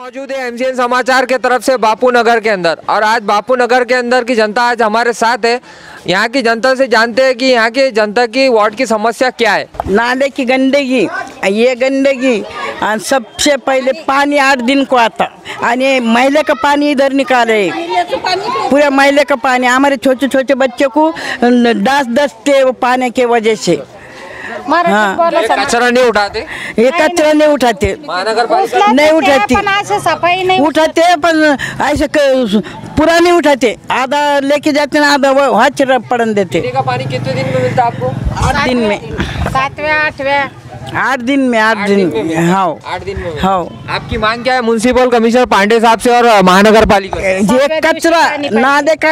मौजूद है एमजीएन समाचार के तरफ से बापू नगर के अंदर, और आज बापू नगर के अंदर की जनता आज हमारे साथ है। यहाँ की जनता से जानते हैं कि यहाँ की जनता की वार्ड की समस्या क्या है। नाले की गंदगी, ये गंदगी सबसे पहले पानी 8 दिन को आता, और मैले का पानी इधर निकाले, पूरा मैले का पानी। हमारे छोटे छोटे बच्चे को 10 थे वो पानी के वजह से। हाँ, कचरा नहीं उठाते, ये कचरा नहीं उठाते, महानगर पालिका नहीं उठाती, सफाई नहीं उठाते पर ऐसे पूरा नहीं उठाते, आधा लेके जाते ना, आधा वहाँ पड़न देते। का पानी कितने दिन में मिलता है आपको? 8 दिन में, 7वें 8वें 8 दिन में, 8 दिन में। हाँ 8 दिन में। हाँ, आपकी मांग क्या है म्युनिसिपल कमिश्नर पांडे साहब से और महानगर पालिका? ये कचरा नाले का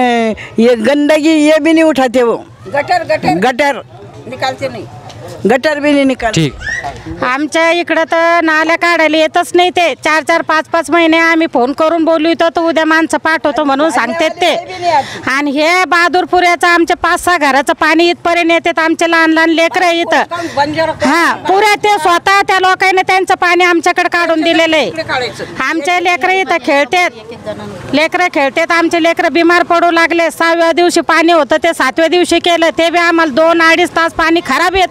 ये गंदगी ये भी नहीं उठाते, वो गटर निकालते नहीं, गटर भी नहीं निकालते। ठीक, आमच्या इकडं तर नाल्या काढायला येतच नाही ते। 4-4 5-5 महिने आम्ही फोन करून बोलवतो तर उद्या माणसं पाठवतो म्हणून सांगतात ते। आणि हे बहादूरपुऱ्याचं आमच्या 5-6 घराचं पाणी इथपर्यंत येतात, आमचे लहान लहान लेकरं इथं। हा, पुऱ्या ते स्वतः त्या लोकांनी त्यांचं पाणी आमच्याकडे काढून दिलेलं आहे। आमचे लेकरं इथं खेळतात, लेकरं खेळतात, आमचे लेकरं बिमार पडू लागले। 6व्या दिवशी पाणी होतं ते 7व्या दिवशी केलं, ते बी आम्हाला 2-2.5 तास पाणी खराब येतं।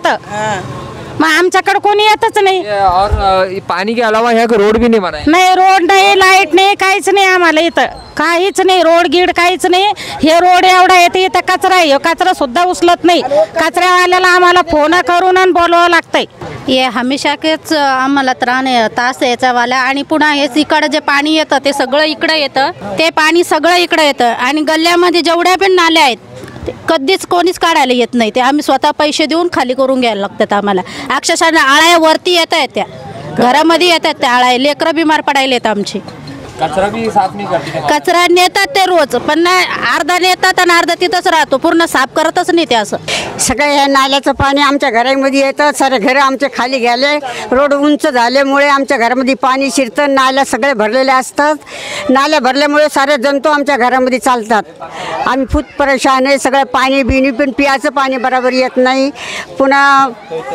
मग आमच्याकडे कोणी येतच नाही। और पानी के अलावा यहाँ का रोड भी नहीं बना है? नाही, रोड नाही, लाईट नाही, काहीच नाही आम्हाला इथं, काहीच नाही, रोड गीड काहीच नाही। हे रोड एवढा येते, इथं कचरा आहे, कचरा सुद्धा उचलत नाही। कचऱ्यावाल्याला आम्हाला फोन करून आणि बोलवावं लागतंय। ये हमेशाच आम्हाला त्रास याच्यावाला, आणि पुन्हा हे इकडं जे पाणी येतं ते सगळं इकडं येतं, ते पाणी सगळं इकडं येतं। आणि गल्ल्यामध्ये जेवढ्या पण नाल्या आहेत कधीच कोणीच काढायला येत नाही, ते आम्ही स्वतः पैसे देऊन खाली करून घ्यायला लागतात आम्हाला। अक्षरशः आळ्या वरती येत आहेत, त्या घरामध्ये येतात त्या आळ्या, लेकरं बिमार पडायला येत आमची। कचरा भी साफ नहीं करते? कचरा नेतात ते रोज, पण अर्धा नेतात आणि अर्धा तिथंच राहतो, पूर्ण साफ करतच नाही ते। असं सगळं हे नाल्याचं पाणी आमच्या घरामध्ये येतं, सारे घरं आमचे खाली गेले, रोड उंच झाल्यामुळे आमच्या घरामध्ये पाणी शिरतं, नाल्या सगळे भरलेले असतात। नाल्या भरल्यामुळे सारे जंतू आमच्या घरामध्ये चालतात, आम्ही खूप परेशान आहे। सगळं पाणी बिणी पण पियाचं पाणी बरोबर येत नाही, पुन्हा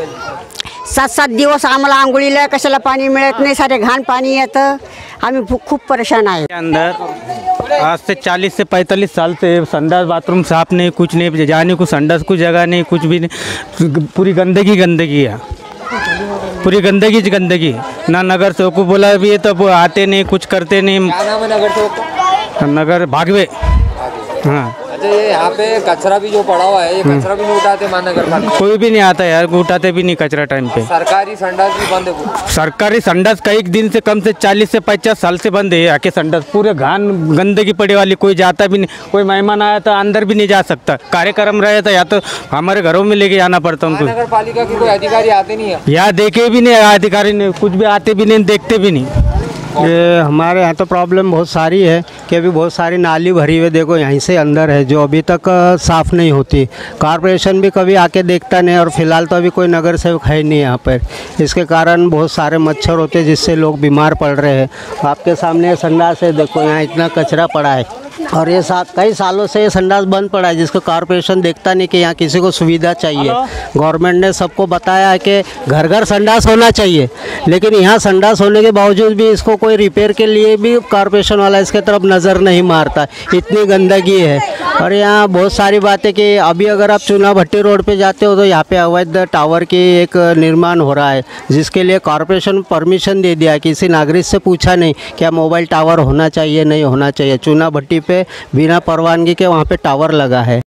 7-7 दिवस आम्हाला आंघोळीला कशाला पाणी मिळत नाही, सारे घाण पाणी येतं, आम्ही खूप परेशान आहे। अंदर आज से 40 से 45 साल से संडास बाथरूम साफ नहीं, कुछ नहीं, जाने को संडास को जगह नहीं, कुछ भी नहीं, पूरी गंदगी है, पूरी गंदगी। ना नगर सेवक को बोला भी है तो आते नहीं, कुछ करते नहीं। क्या नाम है नगर सेवक? नगर भागवे। हाँ, अच्छा, ये यहाँ पे कचरा भी जो पड़ा हुआ है, ये कचरा भी नहीं उठाते महानगर पालिका? कोई भी नहीं आता यार, उठाते भी नहीं कचरा टाइम पे। सरकारी संडास भी बंद है? सरकारी संडास कई दिन से, कम से 40 से 50 साल से बंद है। आके संडास पूरे घान गंदगी पड़े वाली, कोई जाता भी नहीं, कोई मेहमान आया तो अंदर भी नहीं जा सकता। कार्यक्रम रहे तो या तो हमारे घरों में लेके जाना पड़ता उनको। महानगर पालिका के कोई अधिकारी आते नहीं है? यहाँ देखे भी नहीं अधिकारी, नहीं कुछ भी आते भी नहीं, देखते भी नहीं। ये हमारे यहाँ तो प्रॉब्लम बहुत सारी है कि अभी बहुत सारी नाली भरी हुई, देखो यहीं से अंदर है, जो अभी तक साफ़ नहीं होती। कॉरपोरेशन भी कभी आके देखता नहीं, और फिलहाल तो अभी कोई नगर सेवक है नहीं यहाँ पर। इसके कारण बहुत सारे मच्छर होते हैं जिससे लोग बीमार पड़ रहे हैं। आपके सामने संडास है, देखो यहाँ इतना कचरा पड़ा है, और ये कई सालों से ये संडास बंद पड़ा है, जिसको कॉरपोरेशन देखता नहीं कि यहाँ किसी को सुविधा चाहिए। गवर्नमेंट ने सबको बताया है कि घर घर संडास होना चाहिए, लेकिन यहाँ संडास होने के बावजूद भी इसको कोई रिपेयर के लिए भी कॉरपोरेशन वाला इसके तरफ नज़र नहीं मारता, इतनी गंदगी है। और यहाँ बहुत सारी बातें कि अभी अगर आप चूना भट्टी रोड पे जाते हो तो यहाँ पे अवैध टावर की एक निर्माण हो रहा है, जिसके लिए कॉरपोरेशन परमिशन दे दिया है। किसी नागरिक से पूछा नहीं क्या मोबाइल टावर होना चाहिए, नहीं होना चाहिए। चूना भट्टी पे बिना परवानगी के वहाँ पे टावर लगा है।